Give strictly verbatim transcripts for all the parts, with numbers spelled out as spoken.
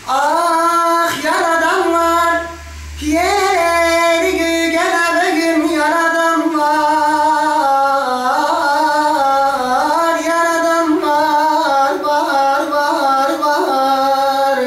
Ah yaradan var, yeri gene bugün yaradan var, yaradan var, var, var, var.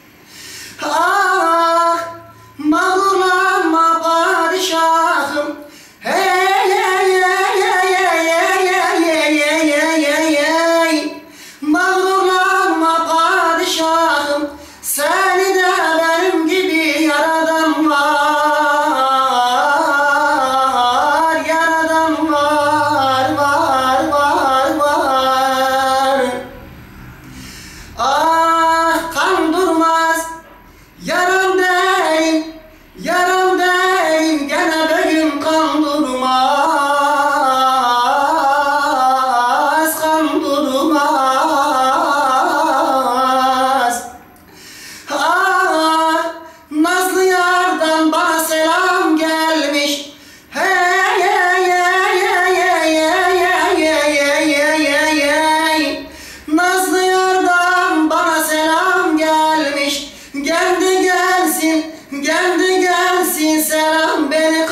Ah mağrurlanma padişahım, hey hey hey hey hey hey hey hey hey hey. Mağrurlanma padişahım, seni de benim gibi yaradan var, yaradan var, var, var, var. Ah kan durmaz, yaram değil, yaram değil, gene bugün kan durmaz, kan durmaz. Ah nazlı yardan bana selam gelmiş, hey hey hey hey hey hey hey hey hey hey hey. Nazlı yardan bana selam gelmiş, geldi gelsin, geldi gelsin selam, beni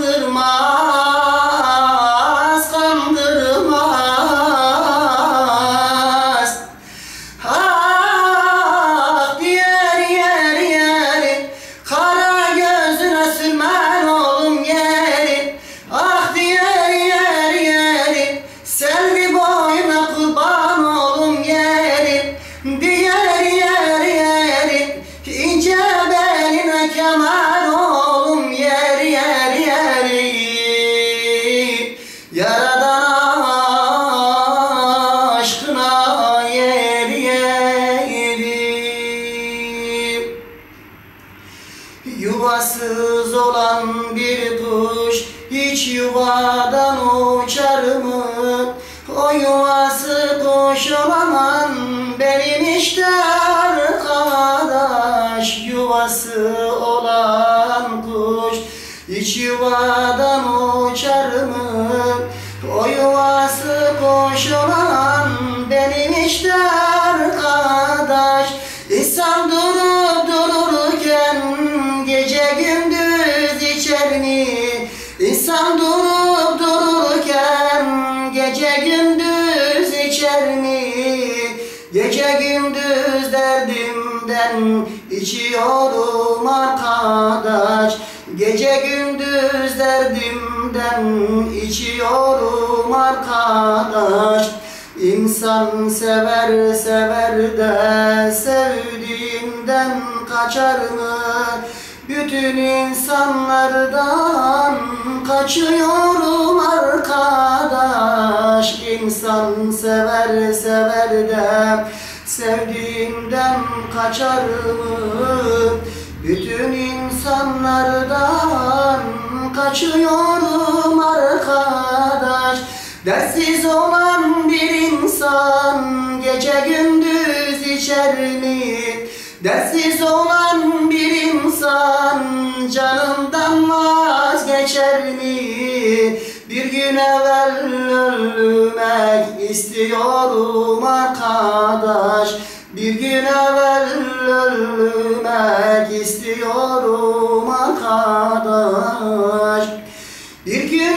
kandırmaz, kandırmaz. Ah diğer yer yeri, kara gözüne sürmen oğlum yeri. Ah diğer yer yeri, selvi boyuna kurban oğlum yeri. Diğer yer yeri, ince beline kemer oğlum yer yer yeri. Yaradan aşkına yer yeri. Yuvasız olan bir kuş hiç yuvadan uçar mı? O yuvası kuş olamam benim işte arkadaş. Yuvası olan kuş hiç yuvadan uçar mı? O yuvası kuş olan benim işte arkadaş. İnsan durup dururken gece gündüz içer mi? İnsan durup dururken gece gündüz içer mi? Gece gündüz derdimden içiyorum arkadaş. Gece gündüz derdimden içiyorum arkadaş. İnsan sever sever de sevdiğinden kaçar mı? Bütün insanlardan kaçıyorum arkadaş. İnsan sever sever de sevdiğinden kaçar mı? Bütün insanlardan kaçıyorum arkadaş. Dertsiz olan bir insan gece gündüz içer mi? Dertsiz olan bir insan canından vazgeçer mi? Bir gün evvel ölmek istiyorum arkadaş. Bir gün evvel ölmek istiyorum arkadaş. Bir gün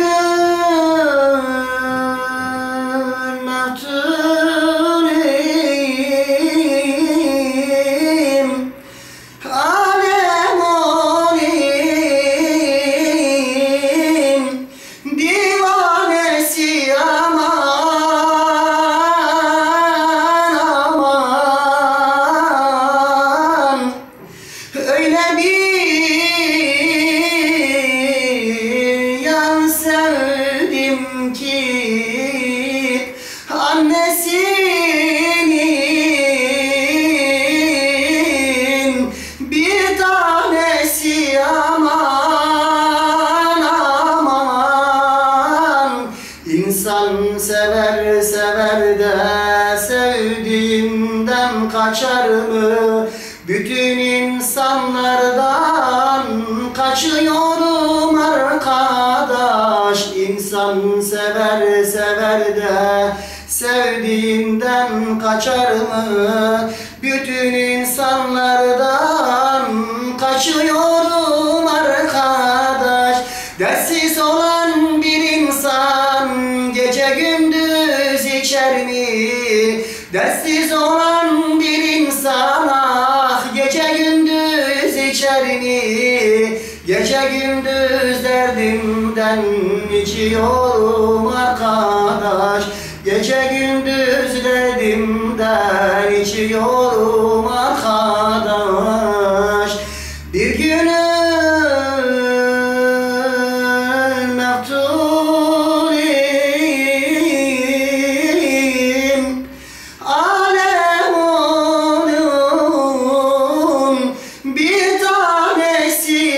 ölmektuleyim, alem olayım, divanesi aman aman. Öyle bir yan sevdim ki annesinin bir tanesi aman aman. İnsan sever sever de sevdiğinden kaçar mı? Bütün insanlardan kaçıyorum arkadaş. İnsan sever sever de sevdiğinden kaçar mı? Bütün insanlardan Dertsiz olan bir insana gece gündüz içer mi? Gece gündüz derdimden içiyorum arkadaş. Gece gündüz derdimden içiyorum arkadaş. Bir günün meftuliyim, alem onun bir tanesi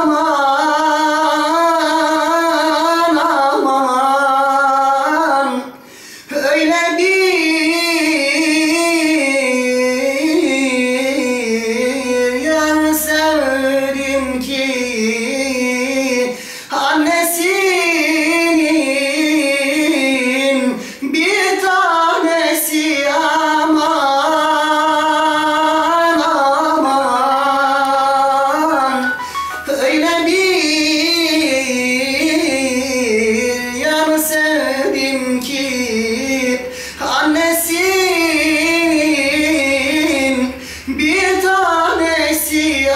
aman aman. Öyle bir yar sevdim ki annesinin bir tanesi aman aman. Öyle bir yar sevdim ki annesinin bir tanesi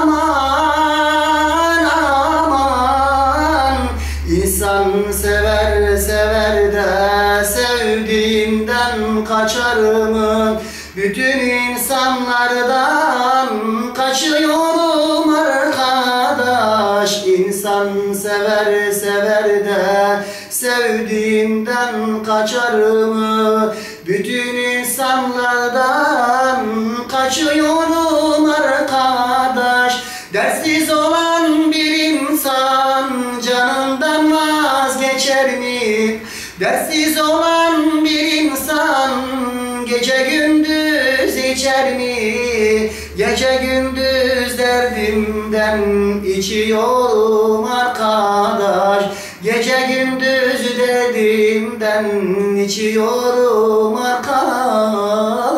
aman aman. İnsan sever sever de sevdiğinden kaçar mı? Bütün insanlardan kaçıyorum arkadaş. İnsan sever sever de sevdiğinden kaçar mı? Bütün insanlardan kaçıyorum arkadaş. Dertsiz olan bir insan canından vazgeçer mi? Dertsiz olan bir insan gece gündüz içer mi? Gece gündüz derdimden içiyorum arkadaş. Gece gündüz derdimden içiyorum arkadaş.